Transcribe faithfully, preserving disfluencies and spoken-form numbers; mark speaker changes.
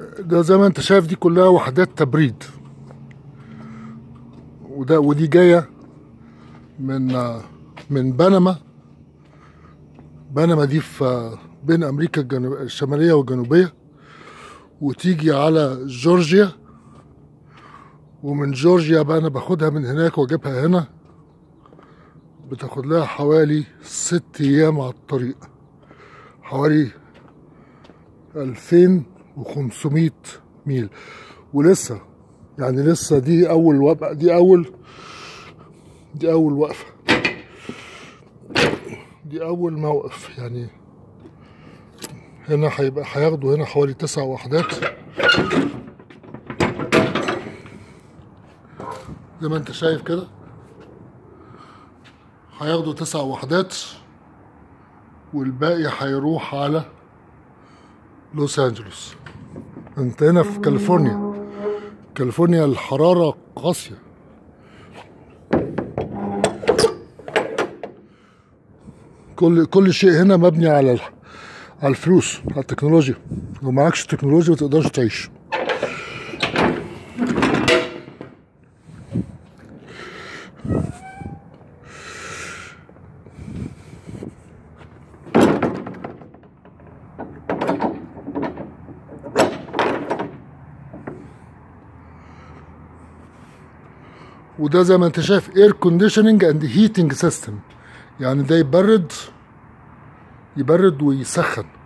Speaker 1: ده زي ما انت شايف دي كلها وحدات تبريد، وده ودي جايه من من بنما. بنما دي في بين امريكا الجنوب الشماليه والجنوبيه، وتيجي على جورجيا، ومن جورجيا بقى انا باخدها من هناك واجيبها هنا. بتاخد لها حوالي ست ايام على الطريق، حوالي الفين وخمسمية ميل. ولسه يعني لسه دي اول وقفه، دي اول دي اول وقفه دي اول موقف. يعني هنا هيبقى هياخدوا هنا حوالي تسع وحدات زي ما انت شايف كده. هياخدوا تسع وحدات والباقي هيروح على لوس انجلوس. انت هنا في كاليفورنيا. كاليفورنيا الحرارة قاسية. كل كل شيء هنا مبني على على الفلوس، على التكنولوجيا. لو معكش تكنولوجيا ما تقدرش تعيش. وده زي ما انت شايف اير كونديشننج اند هيتنج سيستم، يعني ده يبرد يبرد ويسخن.